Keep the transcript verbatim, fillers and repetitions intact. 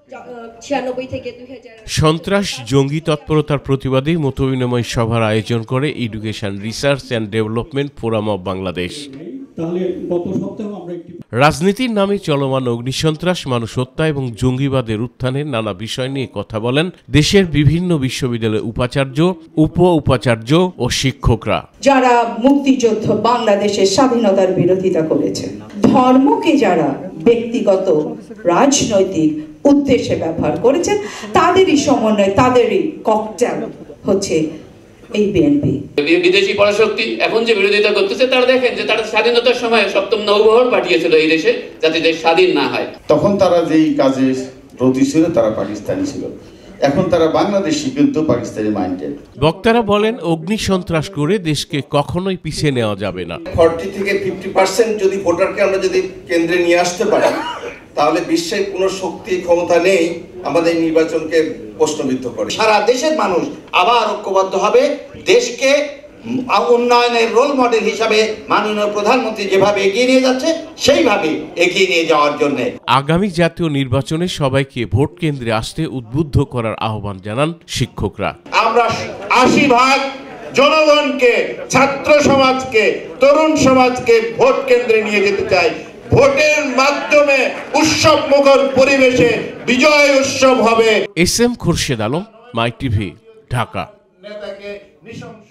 সন্ত্রাস জঙ্গি তৎপরতার প্রতিবাদে মতবিনিময় সভার আয়োজন করে education research and development forum of Bangladesh. রাজনীতির নামে চলমান অগ্নিসন্ত্রাস, মানুষ হত্যা এবং জঙ্গিবাদের উত্থানের নানা বিষয় নিয়ে কথা বলেন দেশের বিভিন্ন বিশ্ববিদ্যালয়ের উপাচার্য, উপ উপাচার্য ও শিক্ষকরা। যারা মুক্তিযুদ্ধ বাংলাদেশের স্বাধীনতার বিরোধিতা করেছেন, ধর্মকে যারা ব্যক্তিগত রাজনৈতিক উদ্দেশ্যে ব্যবহার করেছেন, তাদেরই সমন্বয়, তাদেরই ককটেল হচ্ছে এই বিএনপি। বিদেশি পরাশক্তি এখন যে বিরোধিতা করতেছে, তারা দেখেন যে তারা স্বাধীনতার সময় সপ্তম নৌবহর পাঠিয়েছিল এই দেশে, যাতে দেশ স্বাধীন না হয়। তখন তারা যেই কাজে ব্রতী ছিল, তারা পাকিস্তানি ছিল। এখন তারা বাংলাদেশি কিন্তু পাকিস্তানি মাইন্ডেড। বক্তারা বলেন, অগ্নি সন্ত্রাস করে দেশকে কখনোই পিছিয়ে নেওয়া যাবে না। ফর্টি থেকে ফিফটি পার্সেন্ট যদি ভোটারকে আমরা যদি কেন্দ্রে নিয়ে আসতে পারি, তাহলে বিশ্বের কোনো শক্তি ক্ষমতা নেই আমাদের নির্বাচনকে প্রশ্নবিদ্ধ করে। সারা দেশের মানুষ আবার ঐক্যবদ্ধ হবে, দেশকে উন্নয়নের রোল মডেল হিসাবে মাননীয় প্রধানমন্ত্রী যেভাবে এগিয়ে নিয়ে যাচ্ছে, সেইভাবে এগিয়ে নিয়ে যাওয়ার জন্য আগামী জাতীয় নির্বাচনে সবাইকে ভোট কেন্দ্রে আসতে উদ্বুদ্ধ করার আহ্বান জানান শিক্ষকরা। আমরা আশি ভাগ জনগণকে, ছাত্র সমাজকে, তরুণ সমাজকে ভোট কেন্দ্রে নিয়ে যেতে চাই। ভোটের মাধ্যমে উৎসব মুখর পরিবেশে বিজয় উৎসব হবে। S M Khurshed Alam, My TV, Dhaka.